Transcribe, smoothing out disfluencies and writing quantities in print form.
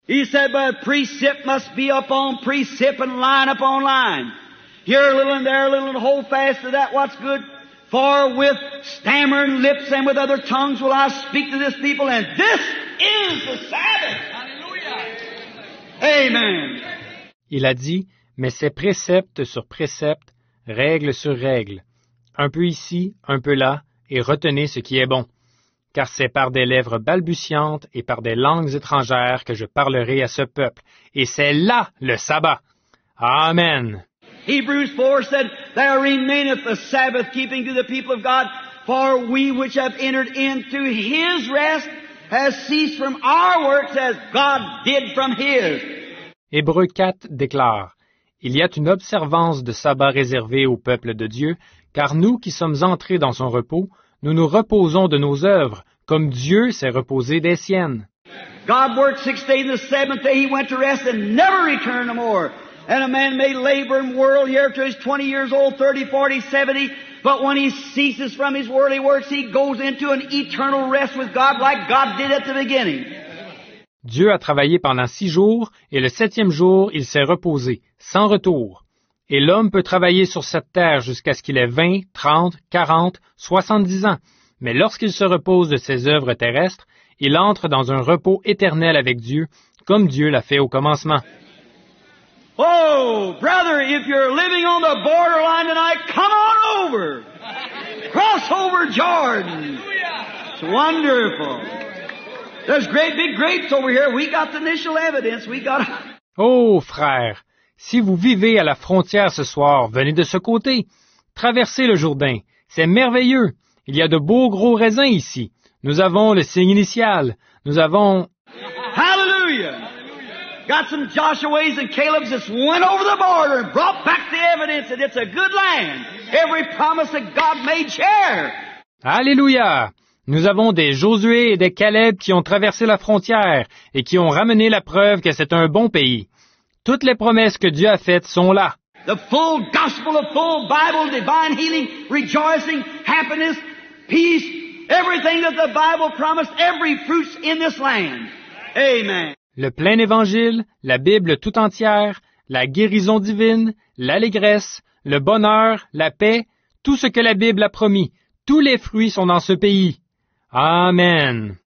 He said, but precept must be upon precept and line upon line. Here a little and there a little and hold fast to that what's good. For with stammering lips and with other tongues will I speak to this people, and this is the Sabbath. Hallelujah. Amen. Il a dit, mais c'est précepte sur précepte, règle sur règle, un peu ici, un peu là, et retenez ce qui est bon. Car c'est par des lèvres balbutiantes et par des langues étrangères que je parlerai à ce peuple. Et c'est là le sabbat. Amen. Hebrews 4 said, There remaineth the Sabbath keeping to the people of God, for we which have entered into His rest has ceased from our works as God did from His. Hébreux 4 déclare, Il y a une observance de sabbat réservée au peuple de Dieu, car nous qui sommes entrés dans son repos, nous nous reposons de nos œuvres, comme Dieu s'est reposé des siennes. God worked 6 days, and the seventh day He went to rest and never returned no more. And a man may labor and whirl here till he's 20 years old, 30, 40, 70, but when he ceases from his worldly works, he goes into an eternal rest with God like God did at the beginning. Dieu a travaillé pendant 6 jours, et le 7e jour, il s'est reposé, sans retour. Et l'homme peut travailler sur cette terre jusqu'à ce qu'il ait 20, 30, 40, 70 ans. Mais lorsqu'il se repose de ses œuvres terrestres, il entre dans un repos éternel avec Dieu, comme Dieu l'a fait au commencement. Oh, brother, if you're living on the borderline tonight, come on over. Cross over Jordan. It's wonderful. There's great big grapes over here. We got the initial evidence. We got... Oh, frère, si vous vivez à la frontière ce soir, venez de ce côté. Traversez le Jourdain. C'est merveilleux. Il y a de beaux gros raisins ici. Nous avons le signe initial. Nous avons... Hallelujah! Got some Joshua's and Caleb's that's went over the border and brought back the evidence that it's a good land. Every promise that God made share. Alléluia! Nous avons des Josué et des Caleb qui ont traversé la frontière et qui ont ramené la preuve que c'est un bon pays. Toutes les promesses que Dieu a faites sont là. The full gospel of full Bible, divine healing, rejoicing, happiness, peace, everything that the Bible promised, every fruit's in this land. Amen. Le plein évangile, la Bible tout entière, la guérison divine, l'allégresse, le bonheur, la paix, tout ce que la Bible a promis, tous les fruits sont dans ce pays. Amen.